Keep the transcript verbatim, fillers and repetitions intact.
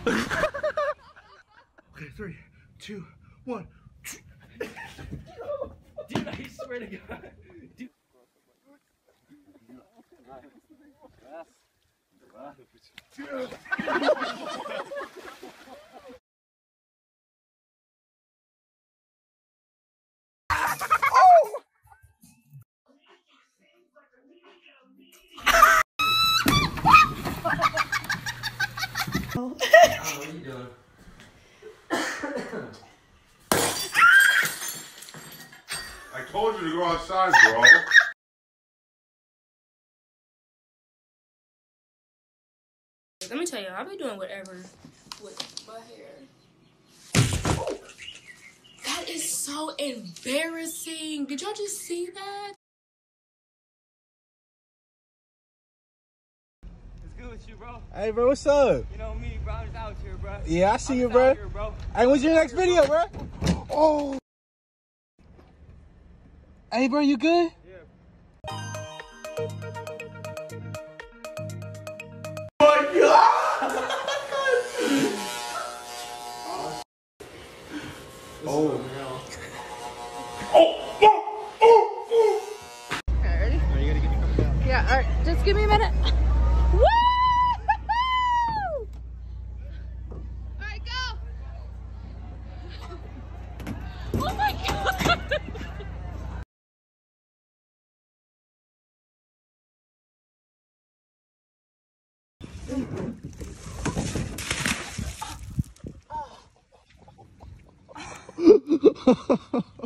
Okay, three, two, one. Dude, I swear to God. Dude. What are you doing? I told you to go outside, bro. Let me tell you, I'll be doing whatever with my hair. Oh, that is so embarrassing. Did y'all just see that? What's good with you, bro? Hey, bro, what's up? You know me, bro. I'm just out here, bro. Yeah, I see I'm you, just bro. out here, bro. Hey, when's your next video, bro? Oh. Hey, bro, you good? Yeah. Oh my God! Oh. Oh, oh, oh, oh. Okay, ready? No, you gotta get me coming down. Yeah, all right. Just give me a minute. Woo! All right, go. Oh my God. Oh.